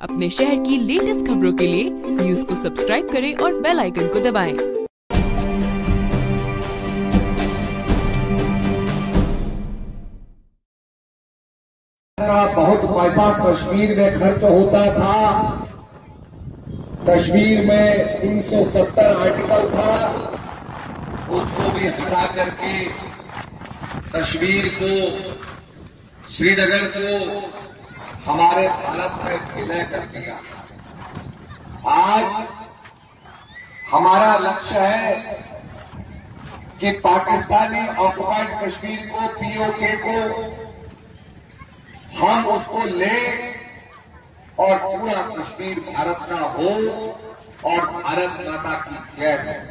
अपने शहर की लेटेस्ट खबरों के लिए न्यूज को सब्सक्राइब करें और बेल आइकन को दबाएं। का बहुत पैसा कश्मीर में खर्च होता था। कश्मीर में 370 आर्टिकल था, उसको भी हटा करके कश्मीर को, श्रीनगर को हमारे भारत में विलय कर दिया। आज हमारा लक्ष्य है कि पाकिस्तानी ऑक्युपाइड कश्मीर को, पीओके को हम उसको लें और पूरा कश्मीर भारत का हो और भारत माता की जय है।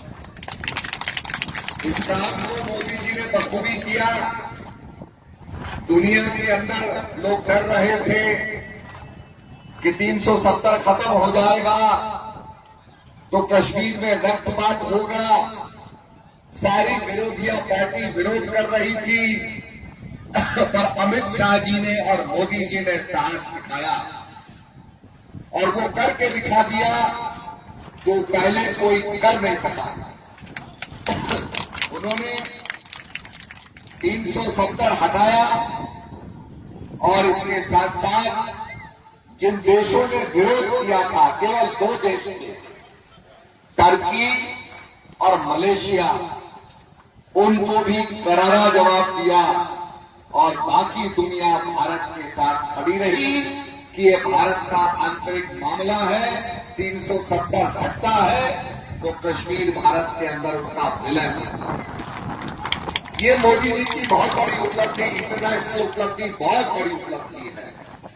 इस काम को मोदी जी ने बखूबी किया। दुनिया के अंदर लोग डर रहे थे कि 370 खत्म हो जाएगा तो कश्मीर में रक्तपात होगा। सारी विरोधियां पार्टी विरोध कर रही थी, पर अमित शाह जी ने और मोदी जी ने साहस दिखाया और वो करके दिखा दिया जो पहले कोई कर नहीं सका। उन्होंने 370 हटाया और इसके साथ साथ जिन देशों ने विरोध किया था, केवल 2 देश थे, टर्की और मलेशिया, उनको भी करारा जवाब दिया और बाकी दुनिया भारत के साथ खड़ी रही कि ये भारत का आंतरिक मामला है। 370 हटता है तो कश्मीर भारत के अंदर उसका विलय है। ये मोदी जी की बहुत बड़ी उपलब्धि, इंटरनेशनल उपलब्धि, बहुत बड़ी उपलब्धि है।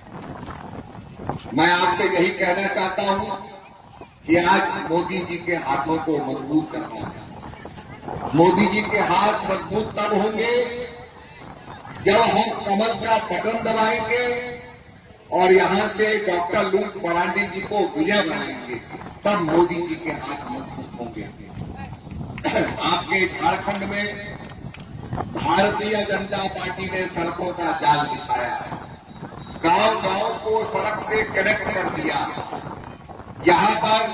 मैं आपसे यही कहना चाहता हूं कि आज मोदी जी के हाथों को मजबूत करना है। मोदी जी के हाथ मजबूत तब होंगे जब हम कमल का बटन दबाएंगे और यहां से डॉक्टर लुईस मरांडी जी को विजय बनाएंगे, तब मोदी जी के हाथ मजबूत होंगे। आपके झारखंड में भारतीय जनता पार्टी ने सड़कों का जाल बिछाया, गांव-गांव को सड़क से कनेक्ट कर दिया। यहां पर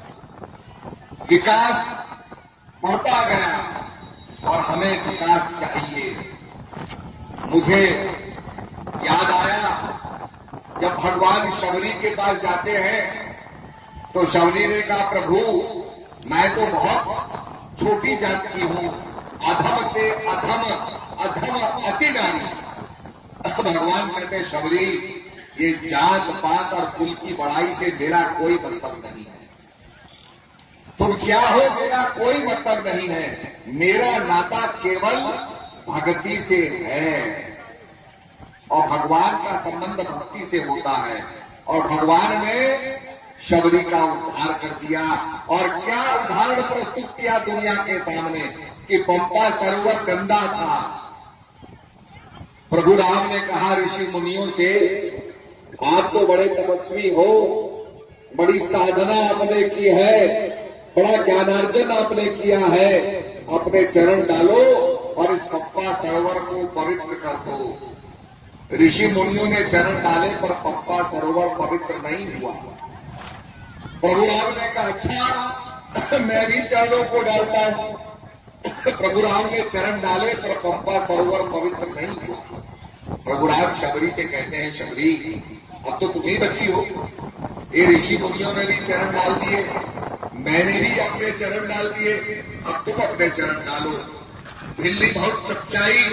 विकास बढ़ता गया और हमें विकास चाहिए। मुझे याद आया जब भगवान शबरी के पास जाते हैं तो शबरी ने कहा, प्रभु मैं तो बहुत छोटी जात की हूं, अधम से अधम, अधम अति नारी। भगवान कहते, शबरी ये जात पात और कुल की बड़ाई से मेरा कोई मतलब नहीं है। तुम क्या हो मेरा कोई मतलब नहीं है। मेरा नाता केवल भक्ति से है और भगवान का संबंध भक्ति से होता है। और भगवान ने शबरी का उद्धार कर दिया और क्या उदाहरण प्रस्तुत किया दुनिया के सामने कि पंपा सरोवर गंदा था। प्रभु राम ने कहा ऋषि मुनियों से, आप तो बड़े तपस्वी हो, बड़ी साधना आपने की है, बड़ा ज्ञानार्जन आपने किया है, अपने चरण डालो और इस पप्पा सरोवर को पवित्र कर दो। ऋषि मुनियों ने चरण डाले पर पप्पा सरोवर पवित्र नहीं हुआ। प्रभु राम ने कहा, अच्छा मैं भी चरणों को डालता हूं। प्रभु राम ने चरण डाले पर पप्पा सरोवर पवित्र नहीं हुआ। प्रभु राम शबरी से कहते हैं, शबरी अब तो तुम ही बची हो, ये ऋषि मुनियों ने भी चरण डाल दिए, मैंने भी अपने चरण डाल दिए, अब तुम अपने चरण डालो। बिल्ली बहुत सच्चाई,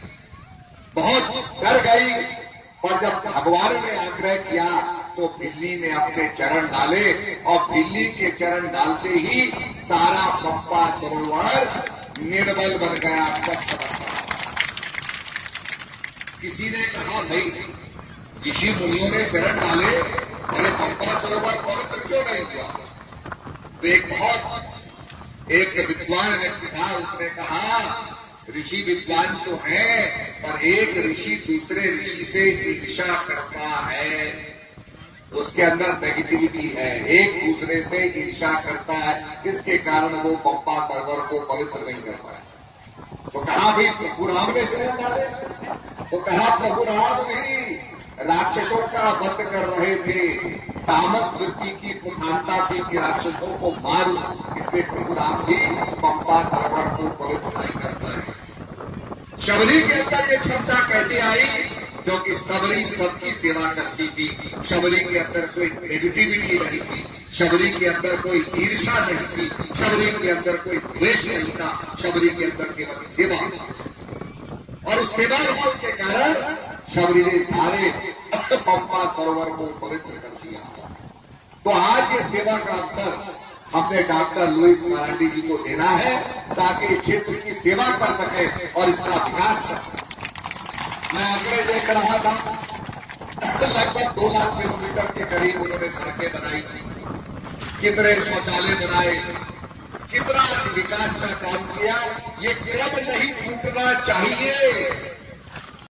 बहुत डर गई, और जब भगवान ने आग्रह किया तो बिल्ली ने अपने चरण डाले और बिल्ली के चरण डालते ही सारा पंपा सरोवर निर्मल बन गया, स्वच्छ बन गया। किसी ने कहा, भाई ऋषि मुनियों ने चरण डाले, अरे पंपा सरोवर पवित्र क्यों नहीं हुआ? तो एक विद्वान व्यक्ति था, उसने कहा, ऋषि विद्वान तो है पर एक ऋषि दूसरे ऋषि से ईर्ष्या करता है, उसके अंदर नेगेटिविटी है, एक दूसरे से ईर्ष्या करता है, इसके कारण वो पंपा सरोवर को पवित्र नहीं कर पाया। तो कहा भाई प्रभु राम ने चरण डाले, तो कहा प्रभु राम भी राक्षसों का वध कर रहे थे, तामस वृत्ति की प्रधानता थी कि राक्षसों को मारू, इसलिए प्रभु राम भी पंपा सरोवर को पवित्र नहीं करते हैं। शबरी के अंदर ये क्षमता कैसे आई? क्योंकि शबरी सबकी सेवा करती थी। शबरी के अंदर कोई नेगेटिविटी नहीं थी, शबरी के अंदर कोई ईर्षा नहीं थी, शबरी के अंदर कोई द्वेष नहीं था, शबरी के अंदर केवल सेवा। और उस सेवा भाव के कारण शबरी ने सारे पंपा सरोवर को पवित्र कर दिया। तो आज ये सेवा का अवसर हमने डॉक्टर लुइस मरांडी जी को देना है, ताकि इस क्षेत्र की सेवा कर सके और इसका विकास कर सके। मैं आंकड़े देख रहा था, लगभग 2 लाख किलोमीटर के करीब उन्होंने सड़कें बनाई, कितने शौचालय बनाए, कितना विकास का काम किया। ये क्रम नहीं टूटना चाहिए।